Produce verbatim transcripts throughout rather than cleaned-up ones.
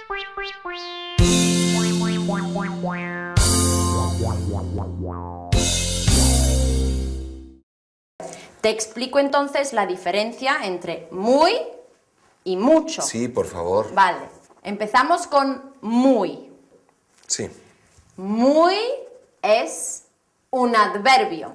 Te explico entonces la diferencia entre muy y mucho. Sí, por favor. Vale, empezamos con muy. Sí. Muy es un adverbio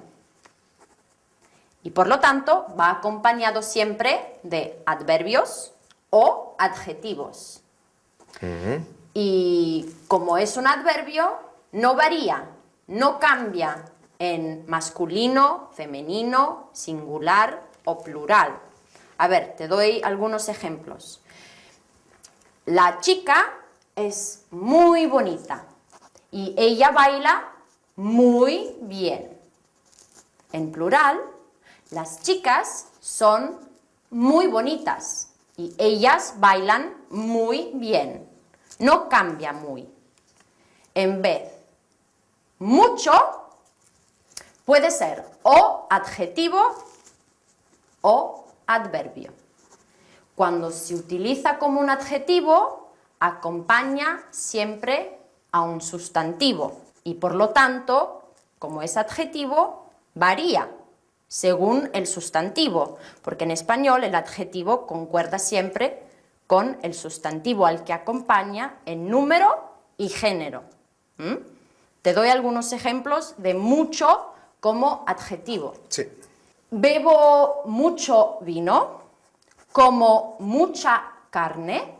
y por lo tanto va acompañado siempre de adverbios o adjetivos. Uh-huh. Y como es un adverbio, no varía, no cambia en masculino, femenino, singular o plural. A ver, te doy algunos ejemplos. La chica es muy bonita y ella baila muy bien. En plural, las chicas son muy bonitas y ellas bailan muy bien. No cambia muy. En vez, mucho puede ser o adjetivo o adverbio. Cuando se utiliza como un adjetivo, acompaña siempre a un sustantivo y por lo tanto, como es adjetivo, varía según el sustantivo, porque en español el adjetivo concuerda siempre con el sustantivo al que acompaña en número y género. ¿Mm? Te doy algunos ejemplos de mucho como adjetivo. Sí. Bebo mucho vino, como mucha carne,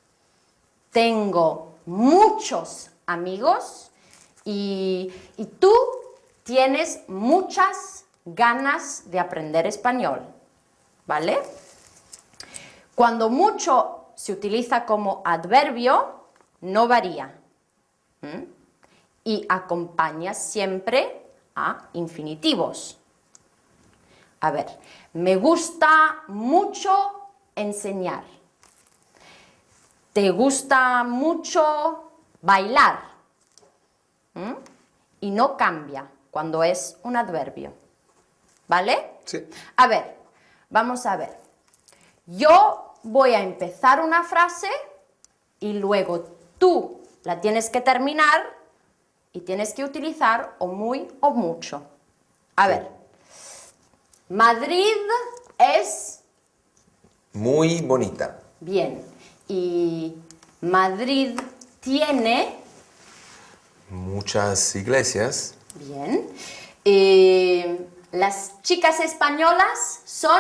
tengo muchos amigos y, y tú tienes muchas ganas de aprender español, ¿vale? Cuando mucho se utiliza como adverbio, no varía. ¿Mm? Y acompaña siempre a infinitivos. A ver, me gusta mucho enseñar. ¿Te gusta mucho bailar? ¿Mm? Y no cambia cuando es un adverbio. ¿Vale? Sí. A ver, vamos a ver. Yo voy a empezar una frase y luego tú la tienes que terminar y tienes que utilizar o muy o mucho. A Sí. ver. Madrid es... Muy bonita. Bien. Y Madrid tiene... Muchas iglesias. Bien. Eh, las chicas españolas son...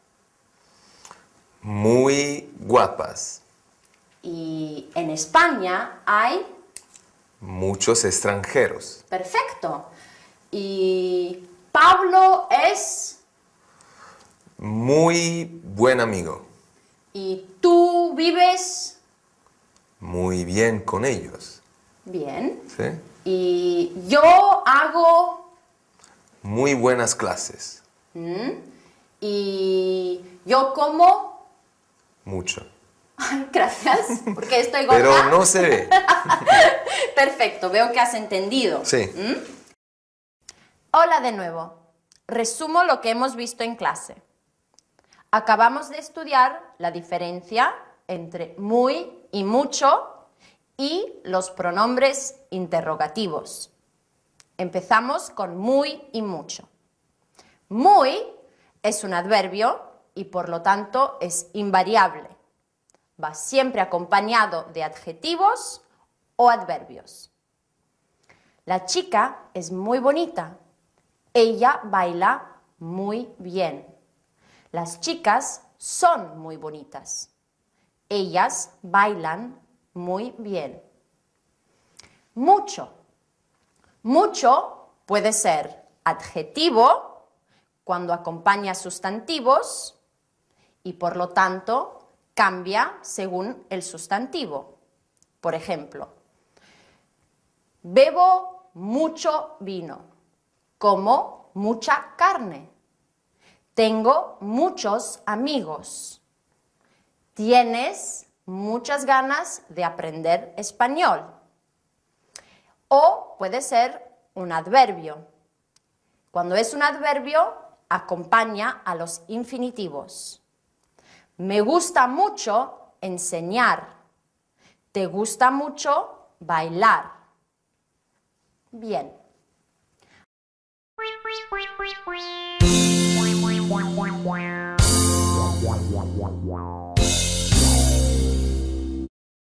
Muy guapas. Y en España hay... Muchos extranjeros. Perfecto. Y Pablo es... Muy buen amigo. Y tú vives... Muy bien con ellos. Bien. ¿Sí? Y yo hago... Muy buenas clases. ¿Mm? Y yo como... Mucho. Ay, gracias, porque estoy gorda. Pero no se ve. Perfecto, veo que has entendido. Sí. ¿Mm? Hola de nuevo. Resumo lo que hemos visto en clase. Acabamos de estudiar la diferencia entre muy y mucho y los pronombres interrogativos. Empezamos con muy y mucho. Muy es un adverbio y por lo tanto es invariable. Va siempre acompañado de adjetivos o adverbios. La chica es muy bonita. Ella baila muy bien. Las chicas son muy bonitas. Ellas bailan muy bien. Mucho. Mucho puede ser adjetivo cuando acompaña sustantivos y por lo tanto cambia según el sustantivo. Por ejemplo, bebo mucho vino, como mucha carne, tengo muchos amigos, tienes muchas ganas de aprender español. O puede ser un adverbio. Cuando es un adverbio, acompaña a los infinitivos. Me gusta mucho enseñar. ¿Te gusta mucho bailar? Bien.